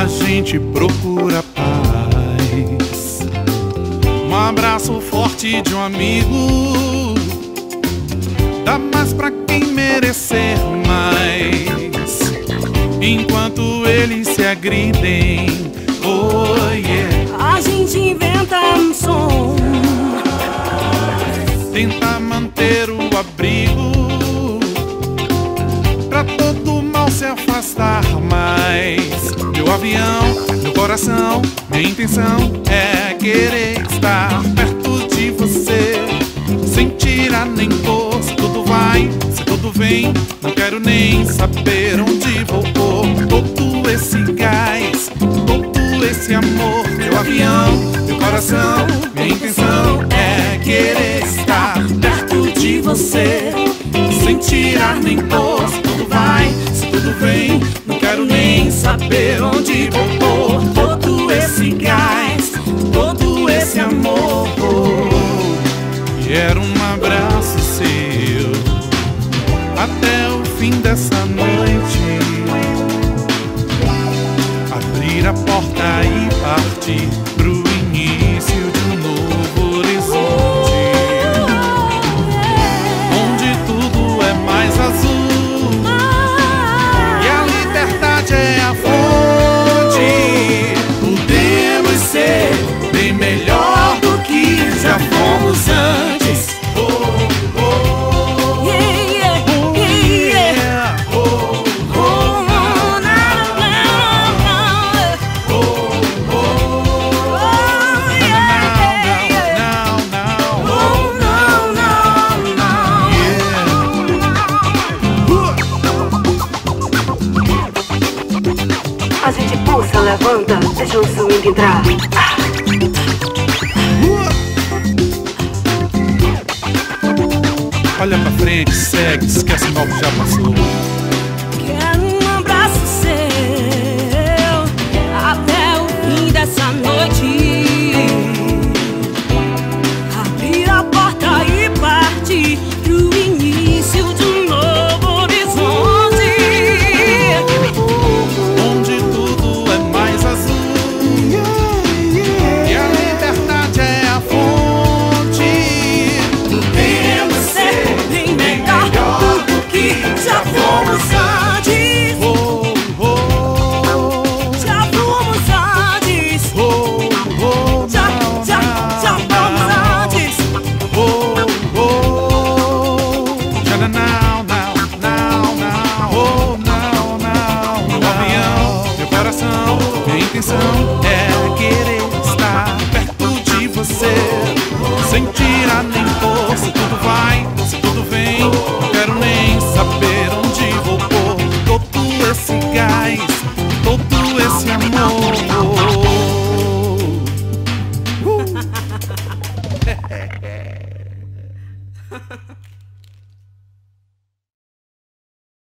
a gente procura paz. Um abraço forte de um amigo dá mais pra quem merecer mais. Enquanto eles se agridem, oh yeah, a gente inventa um som, tenta manter o abrigo pra todo mal se afastar mais. Meu avião, meu coração, minha intenção é querer estar perto de você, sem tirar nem pôr. Se tudo vai, se tudo vem, não quero nem saber onde vou pôr todo esse gás, todo esse amor. Meu avião, meu coração, minha intenção é querer estar perto de você, sem tirar nem pôr. Se tudo vai, se tudo vem, não quero nem saber onde vou pôr todo esse gás, todo esse amor. Quero um abraço seu até o fim dessa noite, abrir a porta e partir pro início de um novo horizonte, onde tudo é mais azul e a liberdade é a fonte. Podemos ser bem melhor do que já fomos antes. a gente pulsa, levanta, deixa o swing entrar. Olha pra frente, segue, esquece o mal que já passou. Quero um abraço seu até o fim dessa noite, abrir a porta e partir pro início de um novo horizonte, Onde tudo é mais azul e a liberdade é a fonte. podemos ser bem melhor do que já fomos antes. Oh, oh, Já fomos antes. oh, oh, Já fomos antes. oh, oh, já não, oh, não. Meu avião, meu coração, minha intenção é querer estar perto de você, sem tirar nem pôr. Se tudo vai, se tudo vem, não quero nem saber onde vou pôr todo esse gás, todo esse amor.